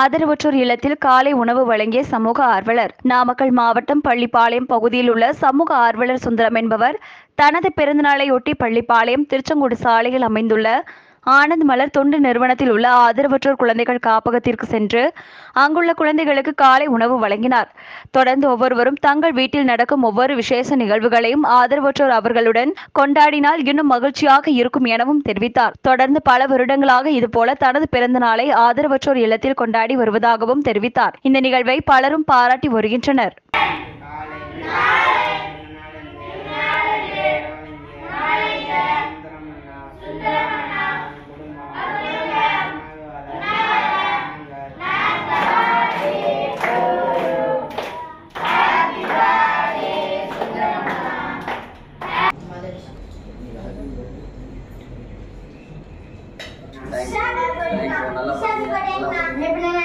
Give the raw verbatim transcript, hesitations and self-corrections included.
ஆதரவற்றோர் இல்லத்தில் காலை உணவு வழங்கிய சமூக ஆர்வலர். நாமக்கல் மாவட்டம் பள்ளிப்பாளையம் பகுதியில் உள்ள சமூக ஆர்வலர் சுந்தரம் என்பவர் தனது பிறந்தநாளையொட்டி பள்ளிப்பாளையம் திருச்செங்கோடு சாலையில் அமைந்துள்ள ஆனந்த் மலர் தொண்டு நிறுவனத்தில் உள்ள ஆதரவற்றோர் குழந்தைகள் காப்பகத்திற்கு சென்று அங்குள்ள குழந்தைகளுக்கு காலை உணவு வழங்கினார். தொடர்ந்து ஒவ்வொருவரும் தங்கள் வீட்டில் நடக்கும் ஒவ்வொரு விசேஷ நிகழ்வுகளையும் ஆதரவற்றோர் அவர்களுடன் கொண்டாடினால் இன்னும் மகிழ்ச்சியாக இருக்கும் எனவும் தெரிவித்தார். தொடர்ந்து பல வருடங்களாக இதுபோல தனது பிறந்த நாளை ஆதரவற்றோர் இல்லத்தில் கொண்டாடி வருவதாகவும் தெரிவித்தார். இந்த நிகழ்வை பலரும் பாராட்டி வருகின்றனர். நல்லா